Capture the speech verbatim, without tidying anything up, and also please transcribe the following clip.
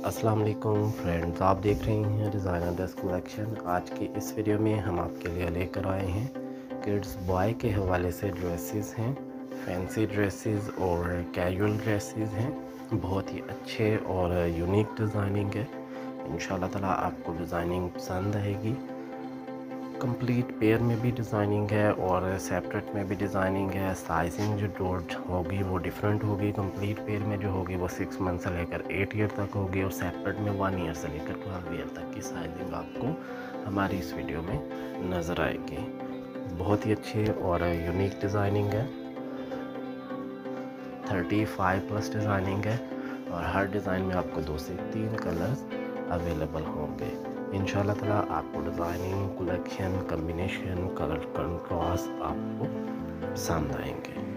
अस्सलाम वालेकुम फ्रेंड्स, आप देख रहे हैं डिज़ाइनर डेस्क कलेक्शन। आज की इस वीडियो में हम आपके लिए लेकर आए हैं किड्स बॉय के हवाले से ड्रेसेस हैं, फैंसी ड्रेसेस और कैजुअल ड्रेसेस हैं। बहुत ही अच्छे और यूनिक डिज़ाइनिंग है। इंशाल्लाह ताला आपको डिज़ाइनिंग पसंद आएगी। कंप्लीट पेयर में भी डिज़ाइनिंग है और सेपरेट में भी डिज़ाइनिंग है। साइजिंग जो डॉट होगी वो डिफरेंट होगी। कंप्लीट पेयर में जो होगी वो सिक्स मंथ से लेकर एट ईयर तक होगी और सेपरेट में वन ईयर से लेकर ट्वेल्व ईयर तक की साइजिंग आपको हमारी इस वीडियो में नज़र आएगी। बहुत ही अच्छी और यूनिक डिज़ाइनिंग है। थर्टी फाइव प्लस डिज़ाइनिंग है और हर डिज़ाइन में आपको दो से तीन कलर्स अवेलेबल होंगे। इंशाल्लाह ताला आपको designing collection combination colour contrast आपको पसंद आएंगे।